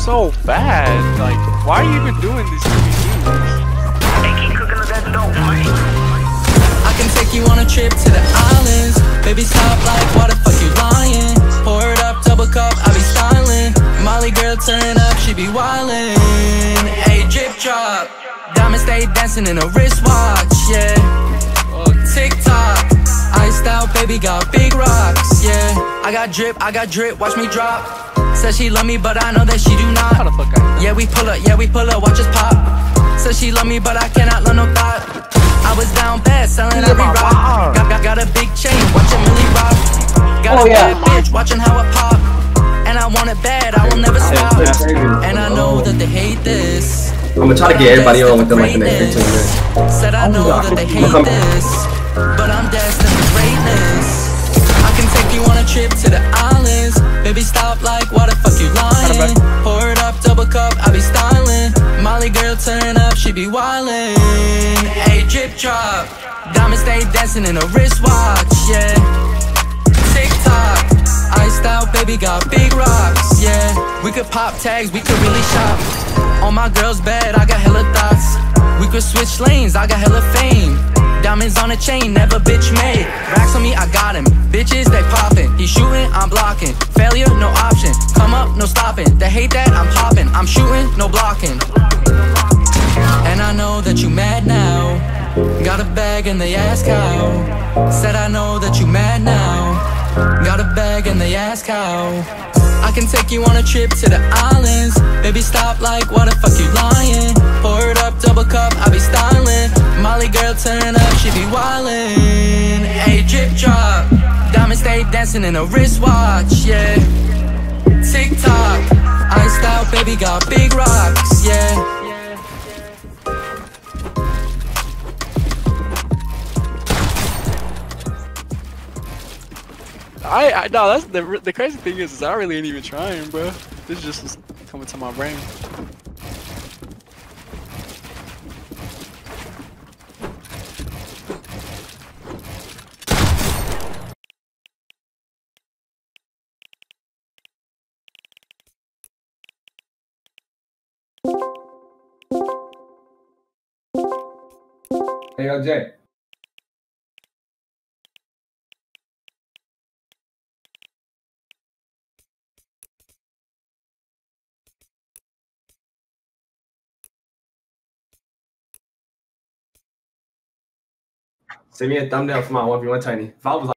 so bad. Like, why are you even doing these things? I can take you on a trip to the islands. Baby, stop, like, why the fuck you lying? Pour it up, double cup, I be styling. Molly girl turn up, she be wildin'. Hey, drip drop, diamond stay dancing in a wristwatch, yeah. TikTok, iced out, baby, got big rocks, yeah. I got drip, watch me drop. Says she love me, but I know that she do not. How the fuck Yeah, we pull up, watch us pop. Says she love me, but I cannot love no thought. I was down bad, selling every rock. Got a big chain, watching Millie rock. Got a bad bitch, watching how it pop. And I want it bad, I will never stop. And I know that they hate this. I'm gonna try to get everybody on within like the next 15 minutes. Said I know that they hate this, but I'm destined for greatness. I can take you on a trip to the islands. Baby, stop, like, why the fuck you lying? Pour it up, double cup, I be styling. Molly girl turn up, she be wildin'. Hey, drip drop, diamond stay dancing in a wristwatch, yeah. TikTok, iced out, baby, got big rocks, yeah. We could pop tags, we could really shop. On my girl's bed, I got hella thoughts. We could switch lanes, I got hella fame. Diamonds on a chain, never bitch made. Racks on me, I got him. Bitches, they poppin'. He shootin', I'm blocking. Failure, no option. Come up, no stopping. They hate that, I'm popping. I'm shooting, no blocking. And I know that you mad now. Got a bag and they ask how. Said I know that you mad now. Got a bag and they ask how. I can take you on a trip to the islands. Baby, stop, like, why the fuck you lying? Pour it up, double cup, I be styling. Molly girl turn up, she be wildin'. Hey, drip drop, diamond stay dancing in a wristwatch, yeah. TikTok, iced out, baby, got big rocks, yeah. No, that's the crazy thing is I really ain't even trying, bro. This just was coming to my brain. Hey, yo, Jay. Send me a thumbnail for my 1v1 Tiny. If I was like